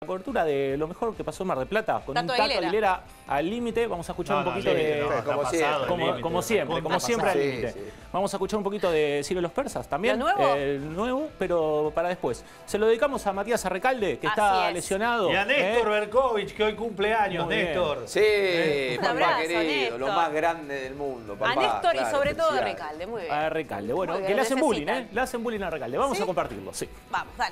cobertura de lo mejor que pasó en Mar del Plata, con Tato un Tato Aguilera. Aguilera al límite. Vamos a escuchar un poquito de... Como siempre al límite. Sí. Vamos a escuchar un poquito de Ciro los Persas también. ¿Lo nuevo? El nuevo, pero para después. Se lo dedicamos a Matías Arrecalde, que Así está es. lesionado. Y a Néstor Berkovich, que hoy cumple años, Muy bien. Néstor. Sí, Un papá abrazo, querido, Néstor. lo más grande del mundo, papá. A Néstor y Claro, sobre todo a felicidades. Recalde. Muy bien. A Recalde. Bueno, Muy bien, que le hacen bullying, necesitan. Le hacen bullying a Recalde. Vamos ¿Sí? a compartirlo, sí. Vamos, dale.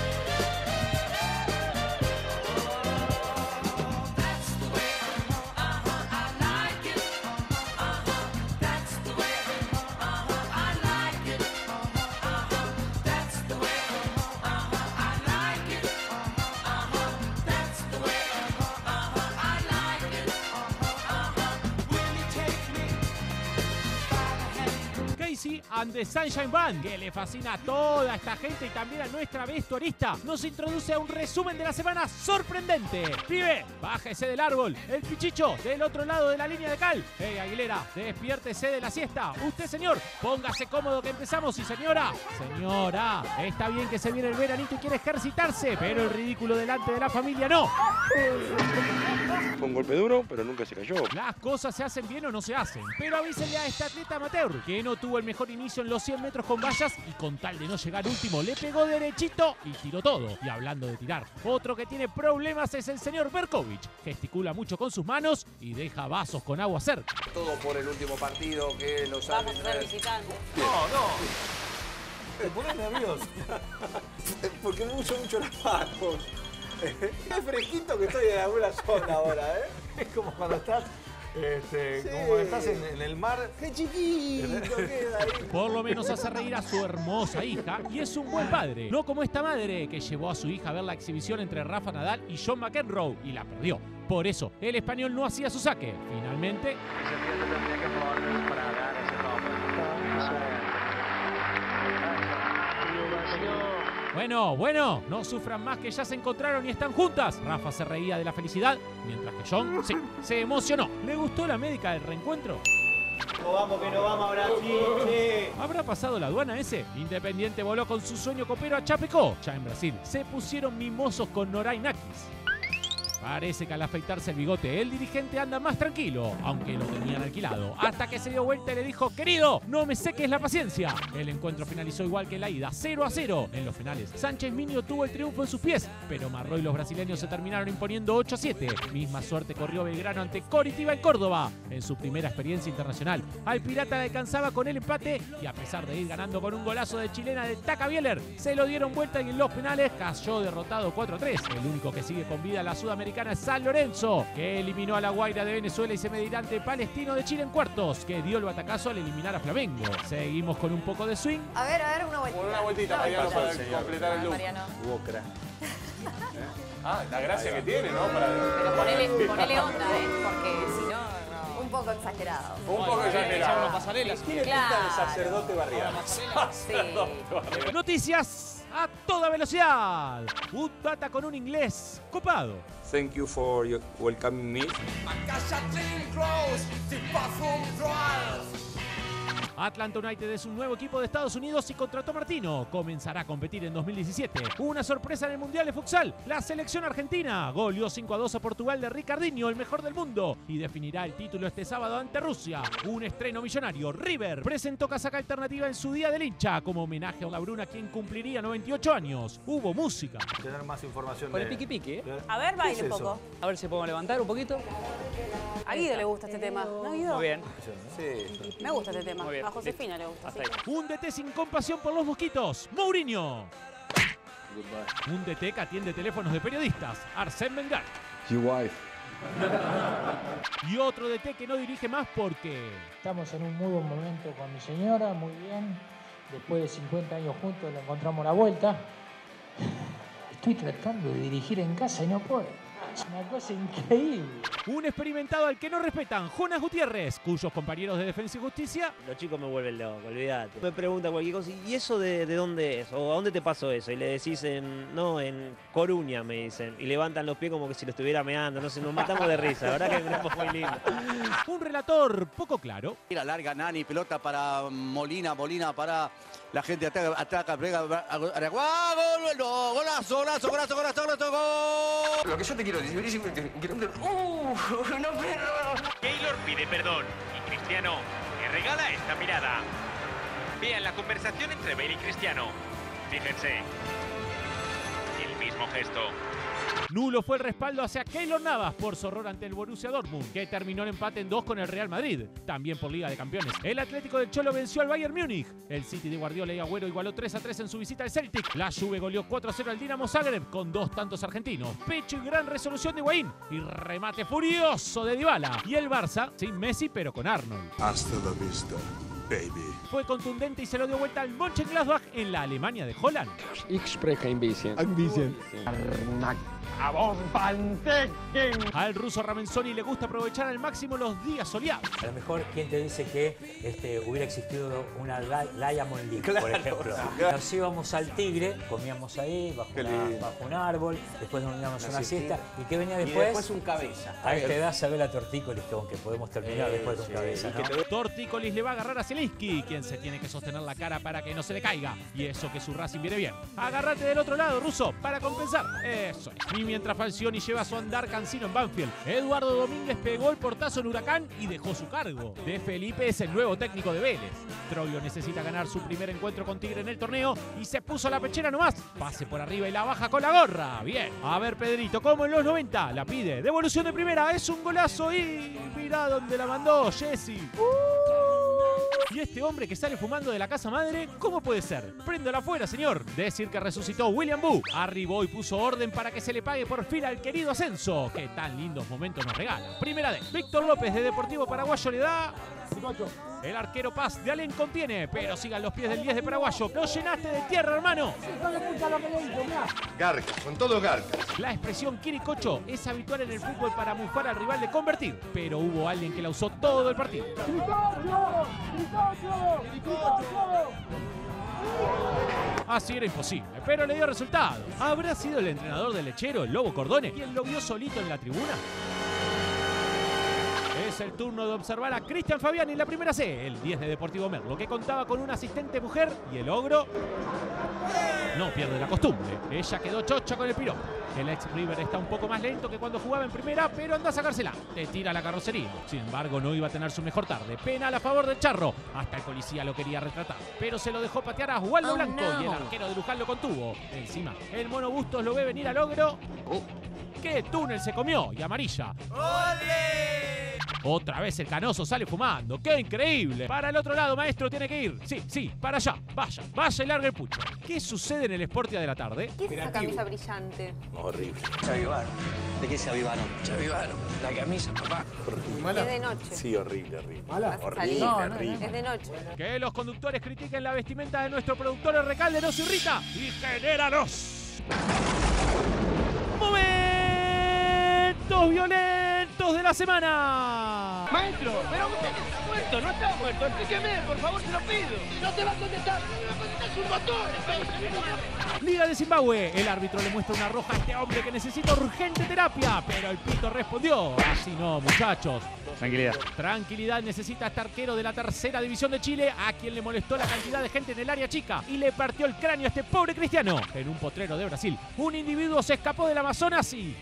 Casey and the Sunshine Band, que le fascina a toda esta gente y también a nuestra vestuarista, nos introduce a un resumen de la semana sorprendente. Pibe, bájese del árbol. El pichicho del otro lado de la línea de cal. Hey, Aguilera, despiértese de la siesta. Usted, señor, póngase cómodo que empezamos. Y señora, está bien que se viene el veranito y quiere ejercitarse, pero el ridículo delante de la familia no. Fue un golpe duro, pero nunca se cayó. Las cosas se hacen bien o no se hacen. Pero avísenle a este atleta amateur que no tuvo el mejor inicio en los 100 metros con vallas y con tal de no llegar último le pegó derechito y tiró todo. Y hablando de tirar, otro que tiene problemas es el señor Berkovich. Gesticula mucho con sus manos y deja vasos con agua cerca. Todo por el último partido que los Vamos a ser árbitros... visitantes. ¿Te pones nervioso? Porque me uso mucho las manos. Qué fresquito que estoy en alguna zona ahora, ¿eh? Es como cuando estás, como estás en el mar. ¡Qué chiquito queda ahí! Por lo menos hace reír a su hermosa hija y es un buen padre. No como esta madre que llevó a su hija a ver la exhibición entre Rafa Nadal y John McEnroe y la perdió. Por eso, el español no hacía su saque. Finalmente, Bueno, no sufran más que ya se encontraron y están juntas. Rafa se reía de la felicidad, mientras que John, sí, se emocionó. ¿Le gustó la médica del reencuentro? Que no vamos a Brasil, che. ¿Habrá pasado la aduana ese? Independiente voló con su sueño copero a Chapecó. Ya en Brasil se pusieron mimosos con Noray Nakis. Parece que al afeitarse el bigote, el dirigente anda más tranquilo, aunque lo tenían alquilado. Hasta que se dio vuelta y le dijo: querido, no me seques la paciencia. El encuentro finalizó igual que la ida, 0-0. En los finales, Sánchez Minio tuvo el triunfo en sus pies, pero Marró y los brasileños se terminaron imponiendo 8-7. Misma suerte corrió Belgrano ante Coritiba en Córdoba. En su primera experiencia internacional, al Pirata le alcanzaba con el empate y a pesar de ir ganando con un golazo de chilena de Taca Bieler, se lo dieron vuelta y en los penales cayó derrotado 4-3. El único que sigue con vida la sudamericana es San Lorenzo, que eliminó a la Guaira de Venezuela y se medirá ante Palestino de Chile en cuartos, que dio el batacazo al eliminar a Flamengo. Seguimos con un poco de swing. A ver, una vueltita. Una vueltita, Mariano, para completar el look. Mariano. Ah, la gracia que tiene, ¿no? Pero ponele onda, porque si no, no. Un poco exagerado. Un poco exagerado. Tiene pinta de sacerdote barrial. Sí. Noticias a toda velocidad. Un Tata con un inglés copado. Thank you for welcoming me. Atlanta United es un nuevo equipo de Estados Unidos y contrató a Martino. Comenzará a competir en 2017. Una sorpresa en el Mundial de Futsal. La selección argentina goleó 5-2 a Portugal de Ricardinho, el mejor del mundo, y definirá el título este sábado ante Rusia. Un estreno millonario. River presentó casaca alternativa en su Día del Hincha como homenaje a la Bruna, quien cumpliría 98 años. Hubo música. Tener más información Con de... el piqui-piqui, ¿eh? A ver, baile es un eso? poco. A ver si podemos levantar un poquito. A Guido le gusta este tema. ¿No, Guido? Muy bien. Sí. Me gusta este tema. Muy bien. A Josefina le gusta. Hasta Sí. ahí. Un DT sin compasión por los mosquitos. Mourinho. Un DT que atiende teléfonos de periodistas. Arsène Wenger. Your wife. Y otro DT que no dirige más porque... Estamos en un muy buen momento con mi señora, muy bien. Después de 50 años juntos le encontramos la vuelta. Estoy tratando de dirigir en casa y no puedo. Una cosa increíble. Un experimentado al que no respetan, Jonas Gutiérrez, cuyos compañeros de Defensa y Justicia... Los chicos me vuelven loco, olvídate. Me preguntan cualquier cosa, ¿y eso de dónde es? ¿O a dónde te pasó eso? Y le decís no, en Coruña, me dicen. Y levantan los pies como que si lo estuviera meando. No sé, nos matamos de risa. La verdad que es un grupo muy lindo. Un relator poco claro. La larga Nani, pelota para Molina para la gente ataca, pega, golazo, gol. Lo que yo te quiero decir es que Keylor pide perdón y Cristiano le regala esta mirada. Vean la conversación entre Bale y Cristiano. Fíjense, el mismo gesto. Nulo fue el respaldo hacia Keylor Navas por su horror ante el Borussia Dortmund, que terminó en empate en 2 con el Real Madrid, también por Liga de Campeones. El Atlético del Cholo venció al Bayern Múnich. El City de Guardiola y Agüero igualó 3-3 en su visita al Celtic. La Juve goleó 4-0 al Dinamo Zagreb con 2 tantos argentinos. Pecho y gran resolución de Higuaín y remate furioso de Dybala. Y el Barça, sin Messi pero con Arnold. Hasta la vista, baby. Fue contundente y se lo dio vuelta al Mönchengladbach en la Alemania de Holland. Ich spreche ein bisschen. Al ruso Ramenzoni le gusta aprovechar al máximo los días soleados. A lo mejor, ¿quién te dice que hubiera existido una Diamond League, Claro, por ejemplo? claro. Nos íbamos al Tigre, comíamos ahí, bajo un árbol, después nos íbamos a una siesta. ¿Y qué venía después? Y después un cabeza. A esta edad sabe la Tortícolis, que podemos terminar después de un cabeza, ¿no? Tortícolis le va a agarrar a Zielinski, quien se tiene que sostener la cara para que no se le caiga. Y eso que su Racing viene bien. Agárrate del otro lado, ruso, para compensar. Eso es. Y mientras Falcioni lleva su andar cansino en Banfield, Eduardo Domínguez pegó el portazo en Huracán y dejó su cargo. De Felipe es el nuevo técnico de Vélez. Troglio necesita ganar su primer encuentro con Tigre en el torneo y se puso la pechera nomás. Pase por arriba y la baja con la gorra. Bien. A ver, Pedrito, como en los 90, la pide. Devolución de primera, es un golazo y mirá dónde la mandó Jesse. Y este hombre que sale fumando de la casa madre, ¿cómo puede ser? Préndala afuera, señor. Decir que resucitó William Boo. Arribó y puso orden para que se le pague por fin al querido Ascenso, que tan lindos momentos nos regala. Primera D. Víctor López de Deportivo Paraguayo le da... El arquero Paz de Allen contiene, pero sigan los pies del 10 de Paraguayo. ¡Lo llenaste de tierra, hermano! Garcas, con todo garcas. La expresión Quiricocho es habitual en el fútbol para mufar al rival de convertir, pero hubo alguien que la usó todo el partido. Así era imposible, pero le dio resultado. ¿Habrá sido el entrenador del Lechero, el Lobo Cordone, quien lo vio solito en la tribuna? Es el turno de observar a Cristian Fabiani en la primera C, el 10 de Deportivo Merlo, que contaba con una asistente mujer y el ogro no pierde la costumbre. Ella quedó chocha con el piropo. El ex River está un poco más lento que cuando jugaba en primera, pero anda a sacársela. Te tira la carrocería. Sin embargo, no iba a tener su mejor tarde. Penal a favor del Charro. Hasta el policía lo quería retratar, pero se lo dejó patear a Waldo Blanco y el arquero de Luján lo contuvo. Encima, el Mono Bustos lo ve venir al ogro. ¡Qué túnel se comió! Y amarilla. ¡Ole! Otra vez el Canoso sale fumando. ¡Qué increíble! Para el otro lado, maestro, tiene que ir. Sí, para allá. Vaya y larga el pucho. ¿Qué sucede en el Sportia de la tarde? ¿Qué es esa camisa brillante? Horrible. Se avivaron. ¿De qué se avivaron? Se avivaron. La camisa, papá. Es de noche. Sí, horrible. ¿Vas a salir? Horrible. Es de noche. Que los conductores critiquen la vestimenta de nuestro productor El Recalde nos irrita y genéralos. Momentos violentos de la semana. Maestro, pero usted está muerto, no está muerto. Explíqueme, por favor, se lo pido. No te va a contestar, no me va a contestar, es un botón. Liga de Zimbabue. El árbitro le muestra una roja a este hombre que necesita urgente terapia, pero el pito respondió: así no, muchachos. Tranquilidad necesita este arquero de la tercera división de Chile, a quien le molestó la cantidad de gente en el área chica y le partió el cráneo a este pobre Cristiano. En un potrero de Brasil, un individuo se escapó del Amazonas y...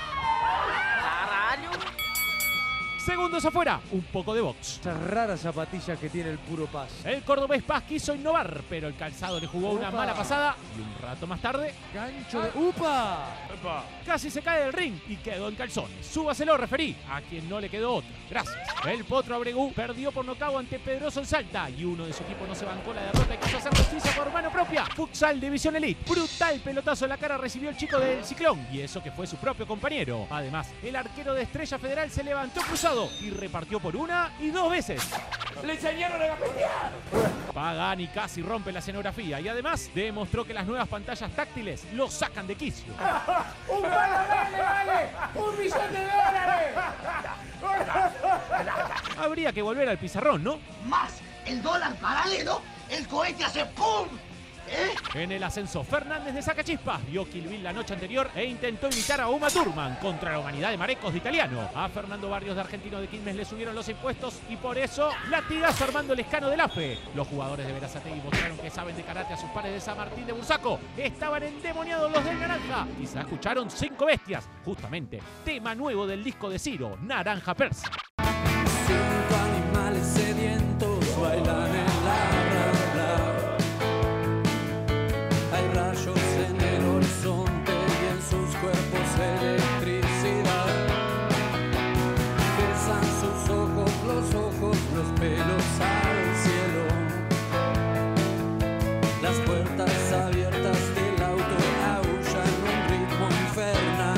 Segundos afuera, un poco de box. Esas raras zapatillas que tiene el Puro Paz. El cordobés Paz quiso innovar, pero el calzado le jugó una mala pasada y un rato más tarde... ¡Gancho de ¡Upa! Casi se cae del ring y quedó en calzones. Súbaselo, referí, a quien no le quedó otra. Gracias. El Potro Abregu perdió por nocaut ante Pedroso en Salta y uno de su equipo no se bancó la derrota y quiso hacer justicia por mano propia. Futsal División Elite. Brutal pelotazo en la cara recibió el chico del Ciclón y eso que fue su propio compañero. Además, el arquero de Estrella Federal se levantó cruzado y repartió por una y dos veces. ¡Le enseñaron a gapetear! Pagani casi rompe la escenografía y además demostró que las nuevas pantallas táctiles lo sacan de quicio. ¡Un vale! ¡Un habría que volver al pizarrón, ¿no? Más el dólar paralelo, el cohete hace ¡pum! En el ascenso, Fernández de Sacachispas vio Kill Bill la noche anterior e intentó imitar a Uma Thurman contra la humanidad de Marecos de Italiano. A Fernando Barrios de Argentino de Quilmes le subieron los impuestos y por eso latigazo Armando Lescano del AFE. Los jugadores de Berazategui mostraron que saben de karate a sus pares de San Martín de Bursaco. Estaban endemoniados los del Naranja y se escucharon 5 bestias. Justamente, tema nuevo del disco de Ciro, Naranja Persa. 5 animales sedientos bailan en la rambla. Hay rayos en el horizonte y en sus cuerpos electricidad. Besan sus ojos, los pelos al cielo. Las puertas abiertas del auto aullan un ritmo infernal.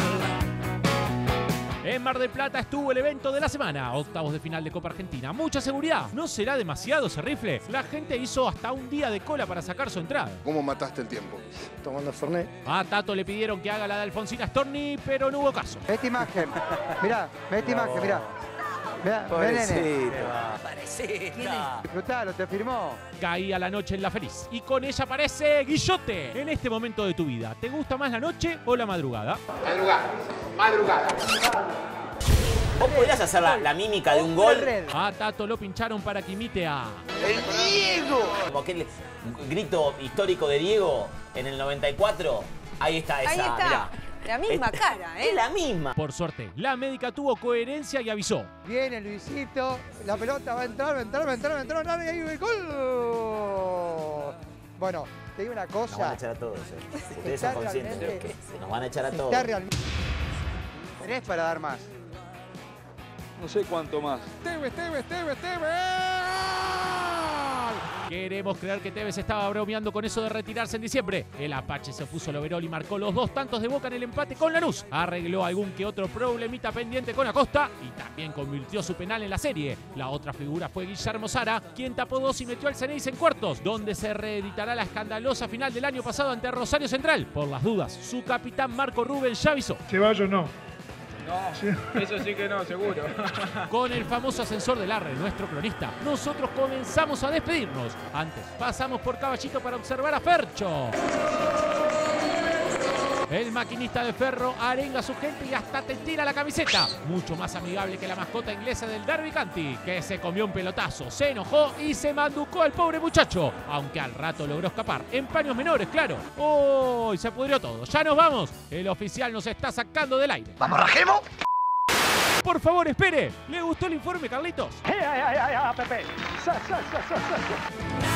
En Mar del Plata estuvo el evento de la semana, octavos de final de Copa Argentina. Mucha seguridad. ¿No será demasiado ese rifle? La gente hizo hasta un día de cola para sacar su entrada. ¿Cómo mataste el tiempo? Tomando Fernet. A Tato le pidieron que haga la de Alfonsina Storni, pero no hubo caso. Esta imagen. Mirá, esta imagen, mirá. Mirá, nene. Parecita. Disfrutalo, te firmó. Caía la noche en La Feliz. Y con ella aparece Guillote. En este momento de tu vida, ¿te gusta más la noche o la madrugada? Madrugada. ¿Vos podrías hacer la mímica de un gol? A Tato lo pincharon para que imite a... ¡El Diego! Como aquel grito histórico de Diego en el 94. Ahí está esa. Ahí está. Mirá. La misma cara, ¿eh? Es la misma. Por suerte, la médica tuvo coherencia y avisó. Viene Luisito, la pelota va a entrar, y ahí el gol. Bueno, te digo una cosa. Nos van a echar a todos, Ustedes son conscientes de que nos van a echar a todos. Está realmente... Tenés para dar más. No sé cuánto más. ¡Tevez! Queremos creer que Tevez estaba bromeando con eso de retirarse en diciembre. El Apache se puso el overol y marcó los 2 tantos de Boca en el empate con Lanús. Arregló algún que otro problemita pendiente con Acosta y también convirtió su penal en la serie. La otra figura fue Guillermo Sara, quien tapó 2 y metió al Ceneice en cuartos, donde se reeditará la escandalosa final del año pasado ante Rosario Central. Por las dudas, su capitán Marco Rubén ya avisó. Ceballos no. No, eso sí que no, seguro. Con el famoso ascensor del Arre, nuestro cronista, nosotros comenzamos a despedirnos. Antes, pasamos por Caballito para observar a Fercho. El maquinista de Ferro arenga a su gente y hasta te tira la camiseta. Mucho más amigable que la mascota inglesa del Derby County, que se comió un pelotazo, se enojó y se manducó al pobre muchacho. Aunque al rato logró escapar. En paños menores, claro. ¡Oh! Y se pudrió todo. ¡Ya nos vamos! El oficial nos está sacando del aire. ¡Vamos, rajemos! Por favor, espere. ¿Le gustó el informe, Carlitos? Pepe.